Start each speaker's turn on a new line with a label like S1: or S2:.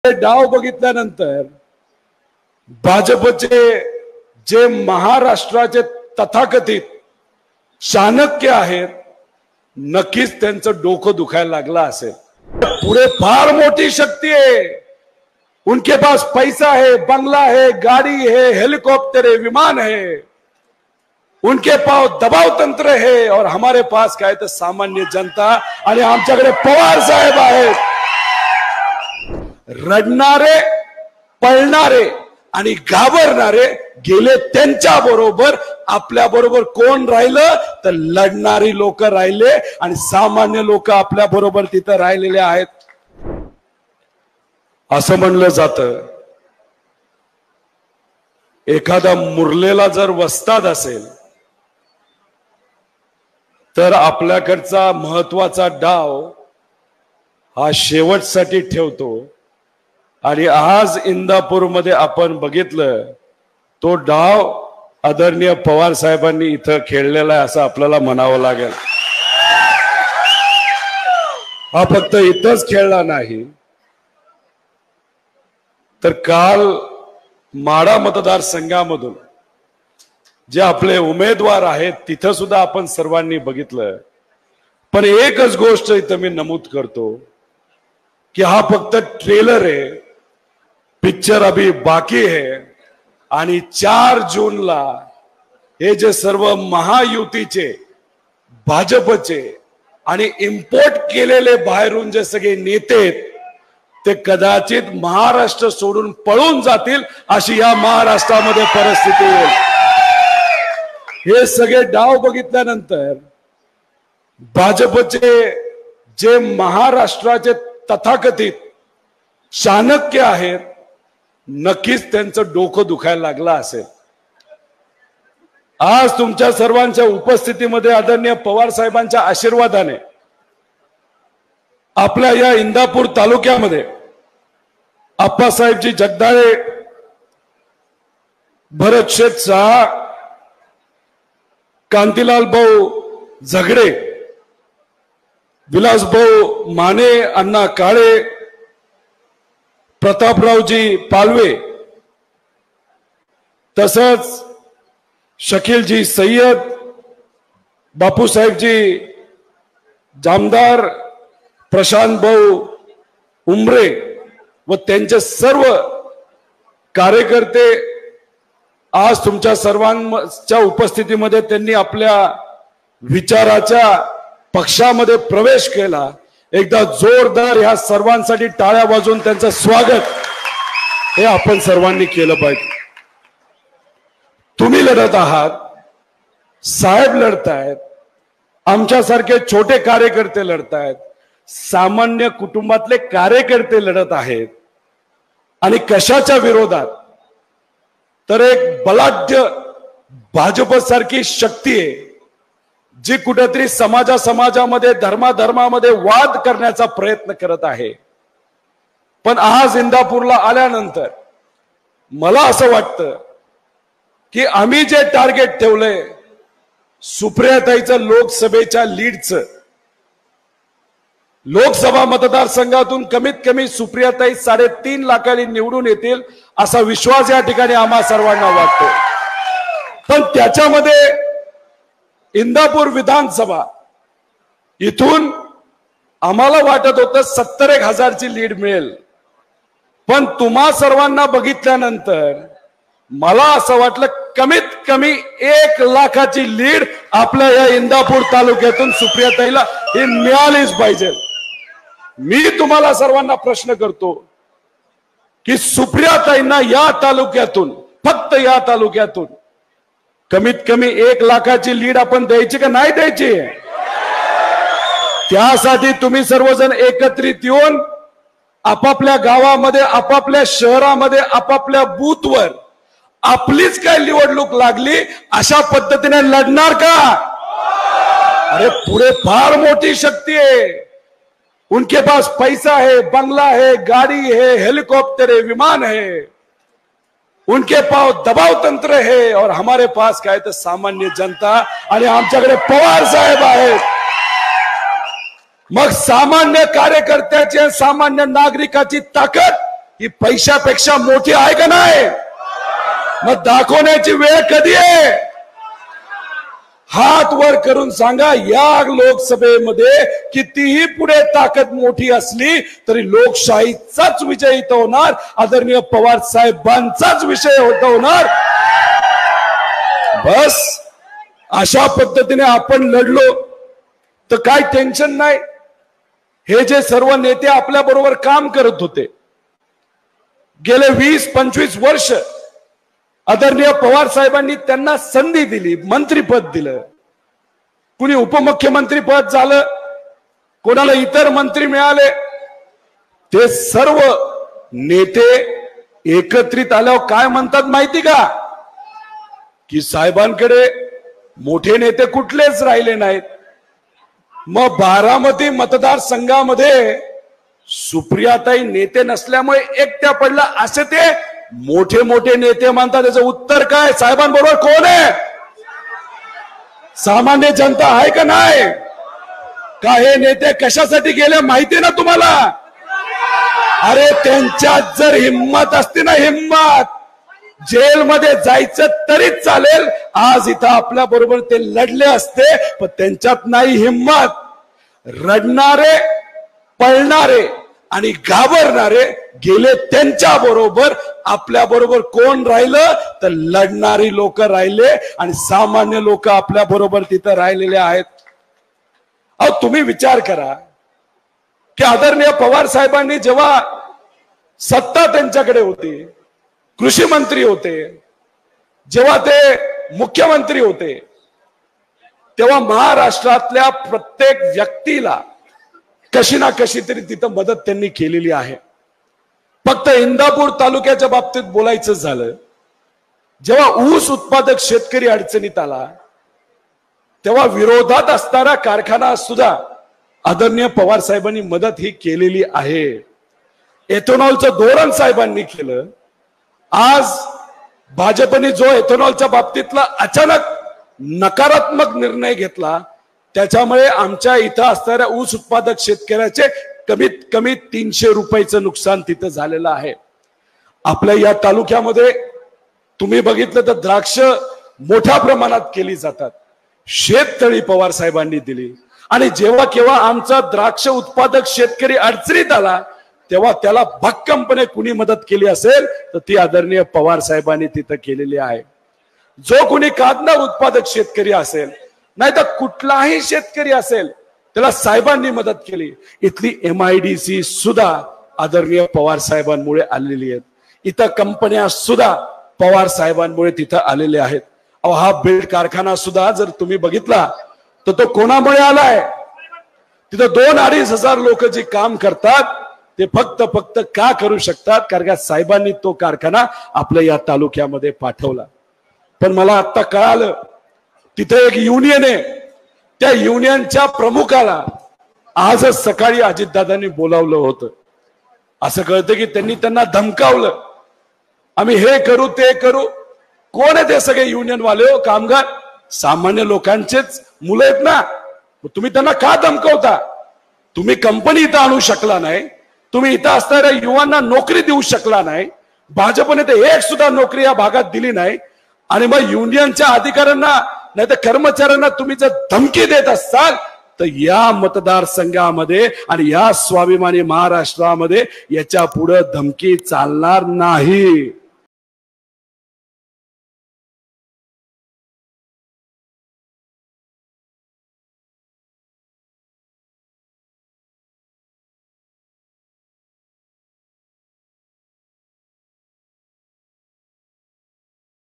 S1: डाव बघितल्यानंतर भाजपचे जे महाराष्ट्राचे तथाकथित चाणक्य आहेत, नक्कीच त्यांचं डोकं दुखायला लागलं असेल। पुढे फार मोठी शक्ति है, उनके पास पैसा है, बंगला है, गाड़ी है, हेलीकॉप्टर है, विमान है, उनके पास दबाव तंत्र है और हमारे पास काय तर सामान्य जनता आणि आमच्याकडे पवार साहेब आहेत। रडणारे, पळणारे आणि घाबरणारे गेले, त्यांच्या बरोबर आपल्या बरोबर कोण राहिलं तर लढणारी लोक राहिले आणि सामान्य लोक आपल्या बरोबर तिथे राहिलेले आहेत। असं म्हणलं जातं, एखादा मुरलेला जर वस्ताद असेल तर आपल्याकडचा महत्वाचा डाव हा शेवटसाठी ठेवतो आणि आज इंदापूरमध्ये आपण बघितलं तो डाव आदरणीय पवार साहेबांनी इथं खेळलेला आहे असं आपल्याला म्हणावं लागेल। हा फक्त इथंच खेळला नाही तर काल माढा मतदारसंघामधून जे आपले उमेदवार आहेत तिथं सुद्धा आपण सर्वांनी बघितलं। पण एकच गोष्ट इथं मी नमूद करतो कि हा फक्त ट्रेलर है, पिक्चर अभी बाकी है आणि 4 जूनला हे जे सर्व महायुतीचे, भाजपचे आणि इम्पोर्ट केलेले बाहेरून जे सगळे नेते आहेत ते कदाचित महाराष्ट्र सोडून पळून जातील अशी या महाराष्ट्रामध्ये परिस्थिती येईल। हे सगळे डाव बघितल्यानंतर भाजपचे जे महाराष्ट्राचे तथाकथित चाणक्य आहेत, नक्कीच त्यांचं डोकं दुखायला लागलं असेल। आज तुमच्या सर्वांच्या उपस्थितीमध्ये आदरणीय पवार साहेबांच्या आशीर्वादाने आपल्या या इंदापूर तालुक्यामध्ये आप्पासाहेबजी जगदाळे, भरत शेठ साहा, कांतीलाल भाऊ झगडे, विलास भाऊ माने, अण्णा काळे, प्रतापरावजी पालवे, तसंच शकीलजी सय्यद, बापूसाहेबजी जामदार, प्रशांत भाऊ उमरे व त्यांचे सर्व कार्यकर्ते आज तुमच्या सर्वांच्या उपस्थितीमध्ये त्यांनी आपल्या विचाराच्या पक्षामध्ये प्रवेश केला। एकदा जोरदार ह्या सर्वांसाठी टाळ्या वाजवून त्यांचं स्वागत हे आपण सर्वांनी केलं पाहिजे। तुम्ही लढत आहात, साहेब लढतायत, आमच्यासारखे छोटे कार्यकर्ते लढतायत, सामान्य कुटुंबातले कार्यकर्ते लढत आहेत आणि कशाच्या विरोधात तर एक बलाढ्य भाजप सारखी शक्ती आहे जी कुठेतरी समाजामध्ये धर्मामध्ये वाद करण्याचा प्रयत्न करत आहे। पण आज इंदापूरला आल्यानंतर मला असं वाटतं की आम्ही जे टार्गेट ठेवलंय सुप्रियाताईचं लोकसभेच्या लीडचं, लोकसभा मतदारसंघातून कमीत कमी सुप्रियाताई 3.5 लाखांनी निवडून येतील असा विश्वास या ठिकाणी आम्हा सर्वांना वाटतो। पण त्याच्यामध्ये इंदापूर विधानसभा इथून आम्हाला वाटत होतं 70,000ची लीड मिळेल, पण तुम्हा सर्वांना बघितल्यानंतर मला असं वाटलं कमीत कमी 1 लाखाची लीड आपल्या या इंदापूर तालुक्यातून सुप्रियाताईला ही मिळालीच पाहिजे। मी तुम्हाला सर्वांना प्रश्न करतो की सुप्रियाताईंना या तालुक्यातून, फक्त या तालुक्यातून कमीत कमी 1 लाखाची लीड आपण द्यायची का नाही द्यायची? त्यासाठी तुम्ही सर्वजण एकत्रित येऊन आपापल्या गावामध्ये, आपापल्या शहरामध्ये, आपापल्या बूथवर आपलीच काय निवडणूक लागली अशा पद्धतीने लढणार का? अरे पुढे फार मोठी शक्ति है, उनके पास पैसा है, बंगला है, गाड़ी है, हेलीकॉप्टर है, विमान है, उनके पास दबाव तंत्र है और हमारे पास काय तर सामान्य जनता आणि आमच्याकडे पवार साहेब आहेत। मग सामान्य कार्यकर्त्याची, सामान्य नागरिकाची ताकद ही पैशापेक्षा मोठी आहे का नाही? मग दाखवण्याची वेळ कधी आहे? हात वर करून सांगा, या लोकसभेमध्ये कितीही पुढे ताकद मोठी असली तरी लोकशाहीचाच विजय इथं होणार, आदरणीय पवार साहेबांचाच विषय होणार. बस अशा पद्धतीने आपण लढलो तर काय टेन्शन नाही. हे जे सर्व नेते आपल्या बरोबर काम करत होते गेले 20-25 वर्ष, आदरणीय पवार साहेबांनी त्यांना संधी दिली, मंत्रीपद दिलं, कुणी उपमुख्यमंत्री पद झालं, कोणाला इतर मंत्री मिळाले. ते सर्व नेते एकत्रित आल्यावर काय म्हणतात माहिती का? की साहेबांकडे मोठे नेते कुठलेच राहिले नाहीत. मग बारामती मतदारसंघामध्ये सुप्रियाताई नेते नसल्यामुळे एकट्या पडला असे ते मोठे मोठे नेते म्हणतात. त्याचं उत्तर काय? साहेबांबरोबर कोण आहे? सामान्य जनता आहे का नाही? का हे नेते कशासाठी गेले माहिती ना तुम्हाला? अरे त्यांच्यात जर हिम्मत असते ना, हिम्मत, जेलमध्ये जायचं तरीच चालेल. आज इथं आपल्या बरोबर ते लढले असते, पण त्यांच्यात नाही हिम्मत. रडणारे, पळणारे आणि घाबरणारे गेले त्यांच्या बरोबर. आपल्या बरोबर कोण राहिलं तर लढणारी लोक राहिले आणि सामान्य लोक आपल्या बरोबर तिथं राहिलेले आहेत. अहो तुम्ही विचार करा की आदरणीय पवार साहेबांनी जेव्हा सत्ता त्यांच्याकडे होती, कृषी मंत्री होते, जेव्हा ते मुख्यमंत्री होते, तेव्हा महाराष्ट्रातल्या प्रत्येक व्यक्तीला कशी ना कशी तरी तिथं मदत त्यांनी केलेली आहे. फक्त इंदापूर तालुक्याच्या बाबतीत बोलायचं झालं, जेव्हा ऊस उत्पादक शेतकरी अडचणीत आला तेव्हा विरोधात असणारा कारखाना सुद्धा आदरणीय पवार साहेबांनी मदत ही केलेली आहे. एथेनॉलचं धोरण साहेबांनी केलं. आज भाजपने जो एथेनॉलच्या बाबतीतला अचानक नकारात्मक निर्णय घेतला, त्याच्यामुळे आमच्या इथं असणाऱ्या ऊस उत्पादक शेतकऱ्याचे कमीत कमी 300 रुपयाचं नुकसान तिथं झालेलं आहे. आपल्या या तालुक्यामध्ये तुम्ही बघितलं तर द्राक्ष मोठ्या प्रमाणात केली जातात. शेततळी पवार साहेबांनी दिली आणि जेव्हा केव्हा आमचा द्राक्ष उत्पादक शेतकरी अडचणीत आला तेव्हा त्याला भक्कमपणे कुणी मदत केली असेल तर ती आदरणीय पवार साहेबांनी तिथं केलेली आहे. जो कोणी कांदा उत्पादक शेतकरी असेल, नाही तर कुठलाही शेतकरी असेल, त्याला साहेबांनी मदत केली. इथली MIDC सुद्धा आदरणीय पवार साहेबांमुळे आलेली आहेत. इथं कंपन्या सुद्धा पवार साहेबांमुळे तिथं आलेल्या आहेत. अहो हा बेल्ट कारखाना सुद्धा जर तुम्ही बघितला तर तो कोणामुळे आलाय? तिथं 2-2.5 हजार लोक जे काम करतात ते फक्त का करू शकतात? कारण का साहेबांनी तो कारखाना आपल्या या तालुक्यामध्ये पाठवला. पण मला आता कळालं तिथे एक युनियन आहे, त्या युनियनच्या प्रमुखाला आजच सकाळी अजितदादांनी बोलावलं होतं. असं कळतं की त्यांनी त्यांना धमकावलं, आम्ही हे करू ते करू. कोण आहे ते सगळे युनियन वाले? हो कामगार, सामान्य लोकांचेच मुलं आहेत ना. तुम्ही त्यांना का धमकवता? तुम्ही कंपनी इथं आणू शकला नाही, तुम्ही इथं असणाऱ्या युवांना नोकरी देऊ शकला नाही, भाजपने तर एक सुद्धा नोकरी या भागात दिली नाही. आणि मग युनियनच्या अधिकाऱ्यांना नाही तर कर्मचाऱ्यांना तुम्ही जर धमकी देत असाल तर या मतदारसंघामध्ये आणि या स्वाभिमानी महाराष्ट्रामध्ये याच्या पुढे धमकी चालणार नाही.